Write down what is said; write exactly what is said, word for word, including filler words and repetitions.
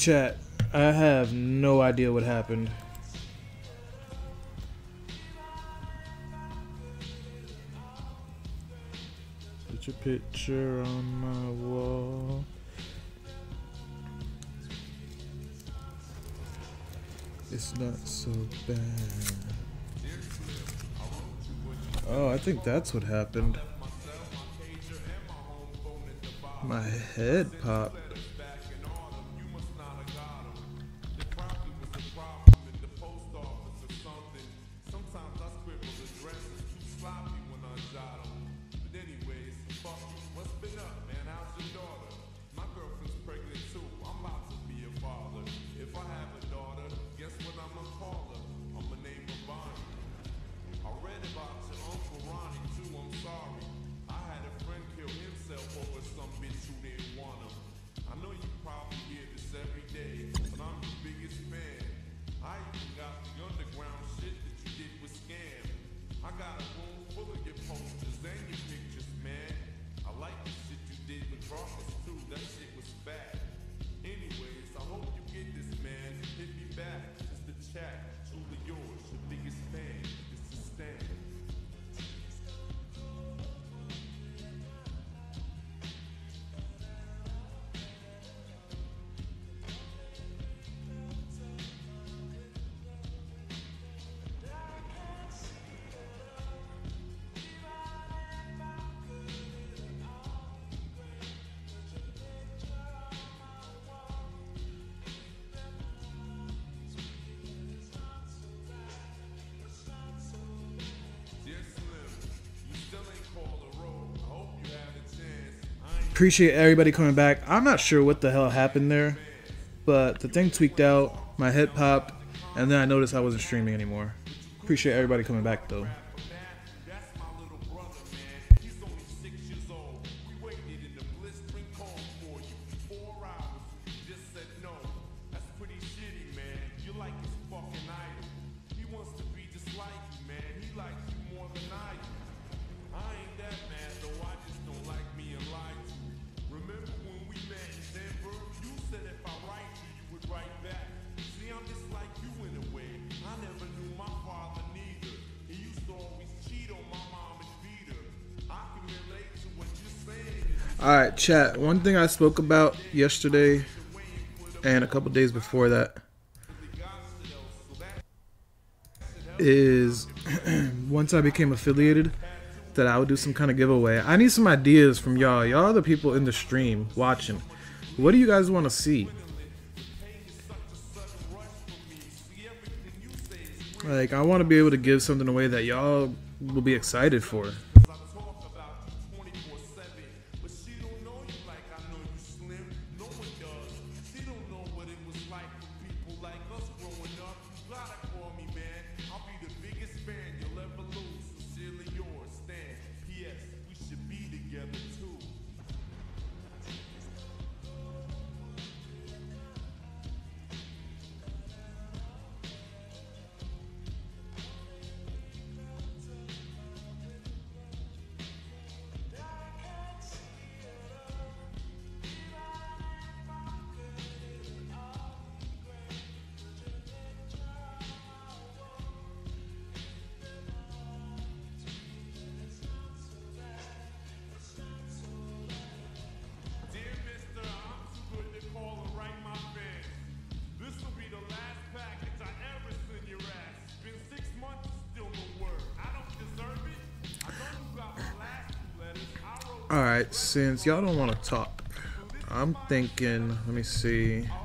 Chat, I have no idea what happened. Put your picture on my wall. It's not so bad. Oh, I think that's what happened. My head popped. Appreciate everybody coming back. I'm not sure what the hell happened there, but the thing tweaked out, my head popped, and then I noticed I wasn't streaming anymore. Appreciate everybody coming back though. Alright, chat. One thing I spoke about yesterday and a couple days before that is once I became affiliated that I would do some kind of giveaway. I need some ideas from y'all. Y'all are the people in the stream watching. What do you guys want to see? Like, I want to be able to give something away that y'all will be excited for. Alright, since y'all don't want to talk, I'm thinking, let me see.